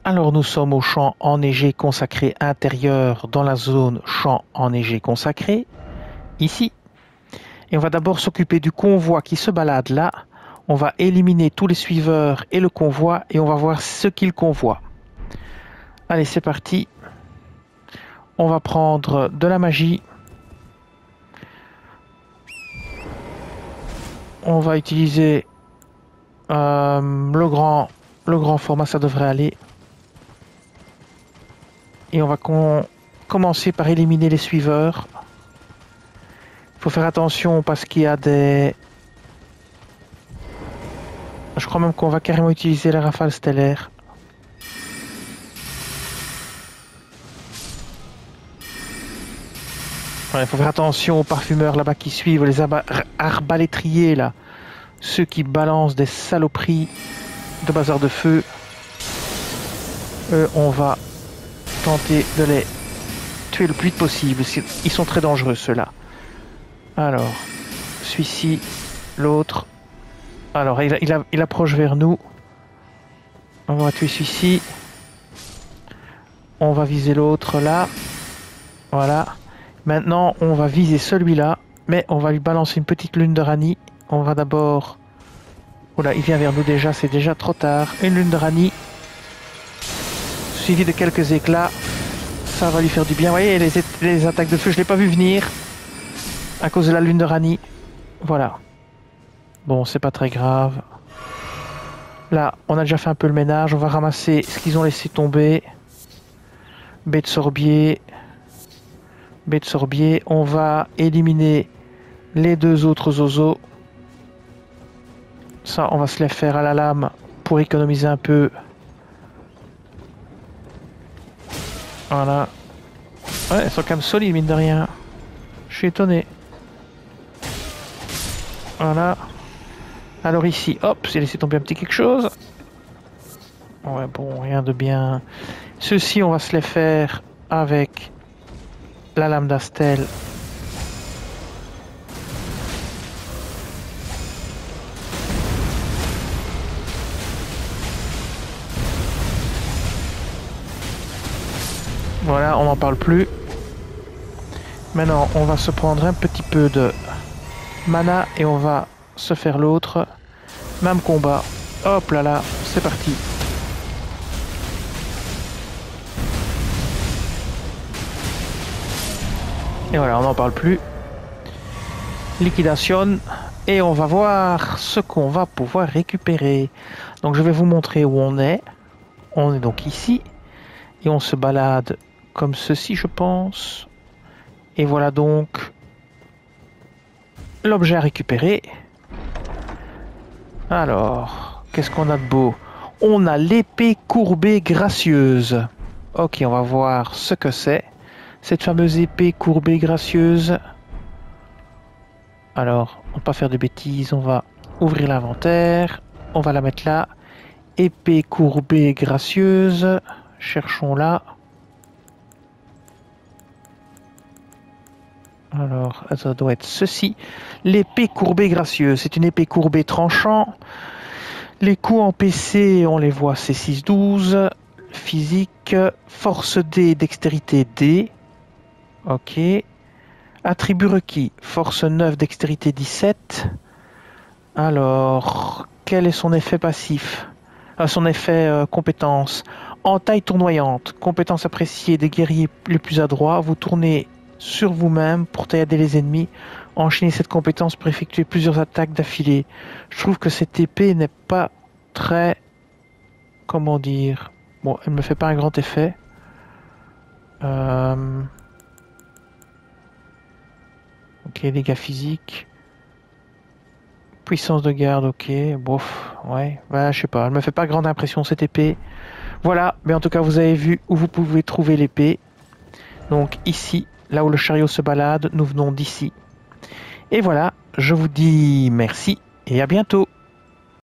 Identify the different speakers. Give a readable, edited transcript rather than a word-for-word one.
Speaker 1: Alors nous sommes au champ enneigé consacré intérieur dans la zone champ enneigé consacré, ici. Et on va d'abord s'occuper du convoi qui se balade là. On va éliminer tous les suiveurs et le convoi et on va voir ce qu'il convoie. Allez, c'est parti. On va prendre de la magie. On va utiliser le grand format, ça devrait aller. Et on va commencer par éliminer les suiveurs. Il faut faire attention parce qu'il y a des... Je crois même qu'on va carrément utiliser la rafale stellaire. Il faut faire attention aux parfumeurs là-bas qui suivent, les arbalétriers là. Ceux qui balancent des saloperies de bazar de feu. Eux, on va tenter de les tuer le plus vite possible. Ils sont très dangereux ceux-là. Alors, celui-ci, l'autre. Alors, il approche vers nous. On va tuer celui-ci. On va viser l'autre là. Voilà. Maintenant, on va viser celui-là. Mais on va lui balancer une petite lune de Rani. On va d'abord... Oula, il vient vers nous déjà, c'est déjà trop tard. Une lune de Rani. Suivi de quelques éclats. Ça va lui faire du bien. Vous voyez, les attaques de feu, je ne l'ai pas vu venir. À cause de la lune de Rani. Voilà. Bon, c'est pas très grave. Là, on a déjà fait un peu le ménage. On va ramasser ce qu'ils ont laissé tomber. Baie de sorbier. Baie de sorbier. On va éliminer les deux autres oiseaux. Ça, on va se les faire à la lame pour économiser un peu. Voilà. Ouais, elles sont quand même solides, mine de rien. Je suis étonné. Voilà. Alors ici, hop, j'ai laissé tomber un petit quelque chose. Ouais, bon, rien de bien. Ceux-ci, on va se les faire avec la lame d'Astel. Voilà, on n'en parle plus. Maintenant, on va se prendre un petit peu de mana et on va se faire l'autre. Même combat. Hop là là, c'est parti. Et voilà, on n'en parle plus. Liquidation. Et on va voir ce qu'on va pouvoir récupérer. Donc je vais vous montrer où on est. On est donc ici. Et on se balade comme ceci, je pense. Et voilà donc l'objet à récupérer. Alors, qu'est-ce qu'on a de beau? On a l'épée courbée gracieuse. Ok, on va voir ce que c'est. Cette fameuse épée courbée gracieuse. Alors, on ne va pas faire de bêtises. On va ouvrir l'inventaire. On va la mettre là. Épée courbée gracieuse. Cherchons-la. Alors, ça doit être ceci. L'épée courbée gracieuse. C'est une épée courbée tranchant. Les coups en PC, on les voit, c'est 6-12. Physique, force D, dextérité D. Ok. Attribut requis, force 9, dextérité 17. Alors, quel est son effet passif? Son effet compétence. Entaille tournoyante, compétence appréciée des guerriers les plus adroits. Vous tournez sur vous-même pour taillader les ennemis. Enchaîner cette compétence pour effectuer plusieurs attaques d'affilée. Je trouve que cette épée n'est pas très... Comment dire? Bon, elle ne me fait pas un grand effet. Ok, dégâts physiques. Puissance de garde, ok. Bof, ouais. Bah, je sais pas, elle me fait pas grande impression cette épée. Voilà, mais en tout cas, vous avez vu où vous pouvez trouver l'épée. Donc ici, là où le chariot se balade, nous venons d'ici. Et voilà, je vous dis merci et à bientôt.